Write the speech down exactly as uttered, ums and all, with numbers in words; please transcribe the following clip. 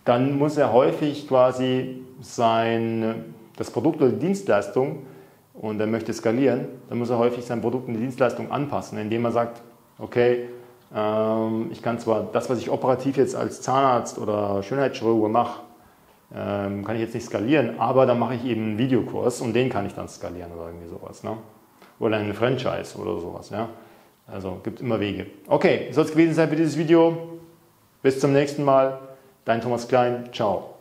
dann muss er häufig quasi sein, das Produkt oder die Dienstleistung, und er möchte skalieren, dann muss er häufig sein Produkt und die Dienstleistung anpassen, indem er sagt, okay, ähm, ich kann zwar das, was ich operativ jetzt als Zahnarzt oder Schönheitschirurg mache, ähm, kann ich jetzt nicht skalieren, aber dann mache ich eben einen Videokurs und den kann ich dann skalieren oder irgendwie sowas. Ne? Oder eine Franchise oder sowas. Ja? Also gibt immer Wege. Okay, soll es gewesen sein für dieses Video. Bis zum nächsten Mal. Dein Thomas Klein. Ciao.